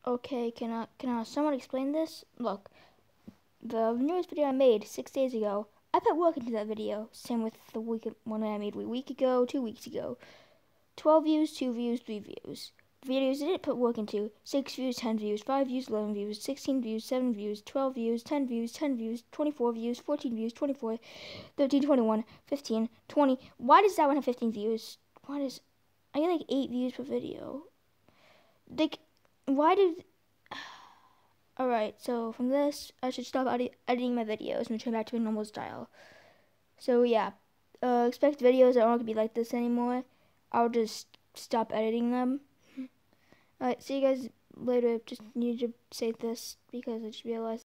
Okay, can someone explain this? Look, the newest video I made 6 days ago, I put work into that video. Same with the one I made a week ago, 2 weeks ago. 12 views, 2 views, 3 views. Videos I didn't put work into: 6 views, 10 views, 5 views, 11 views, 16 views, 7 views, 12 views, 10 views, 10 views, 24 views, 14 views, 24, 13, 21, 15, 20. Why does that one have 15 views? I get like 8 views per video. Like, why did... Alright, so from this, I should stop editing my videos and turn back to a normal style. So yeah, expect videos that aren't gonna be like this anymore. I'll just stop editing them. Alright, see you guys later. Just needed to say this because I just realized